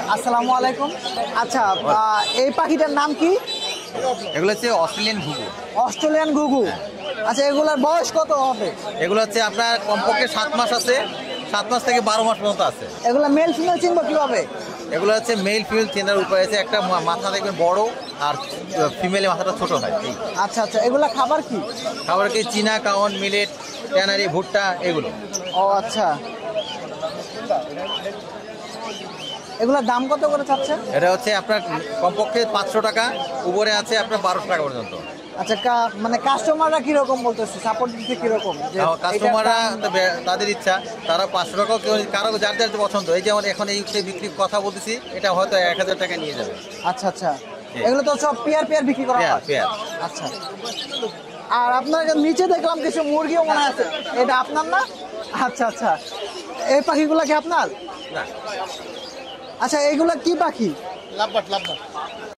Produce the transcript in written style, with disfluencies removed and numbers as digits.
আসসালামু আলাইকুম। আচ্ছা, এই পাখিটার নাম কি? এগুলো হচ্ছে অস্ট্রেলিয়ান ঘুঘু। অস্ট্রেলিয়ান ঘুঘু। আচ্ছা, এগুলার বয়স কত হবে? এগুলো হচ্ছে আপনার কমপক্ষে 7 মাস আছে, 7 মাস থেকে 12 মাস পর্যন্ত আছে। এগুলা মেল ফিমেল চিনবো কিভাবে? এগুলো হচ্ছে মেল ফিমেল চেনার উপায় আছে। একটা মাথা দেখবেন বড়, আর ফিমেলের মাথাটা ছোট হয়। এই আচ্ছা আচ্ছা, এগুলা খাবার কি? খাবার কি চীনা কাউন, মিলেট, ট্যানারি, ভুট্টা এগুলো। ও আচ্ছা, এগুলার দাম কত করে চাচ্ছেন? এটা হচ্ছে আপনার কমপক্ষে 500 টাকা, উপরে আছে আপনার 1200 টাকা পর্যন্ত। আচ্ছা, মানে কাস্টমাররা কিরকম বলতেছে, সাপোর্ট দিচ্ছে কিরকম? কাস্টমাররা তাদের ইচ্ছা, তারা 500 টাকাও কেউ, কারো যার যার পছন্দ। এই যেমন এখন এই বিক্রির কথা বলতেছি, এটা হয়তো 1000 টাকা নিয়ে যাবে। আচ্ছা আচ্ছা, এগুলো তো সব পেয়ার পেয়ার বিক্রি করা হয়। পেয়ার। আচ্ছা, আর আপনার নিচে দেখলাম কিছু মুরগিও মনে আছে, এটা আপনার না? আচ্ছা আচ্ছা, এই পাখিগুলা কি আপনার? না, আচ্ছা, এইগুলা কি পাখি? লাভবাট লাভবাট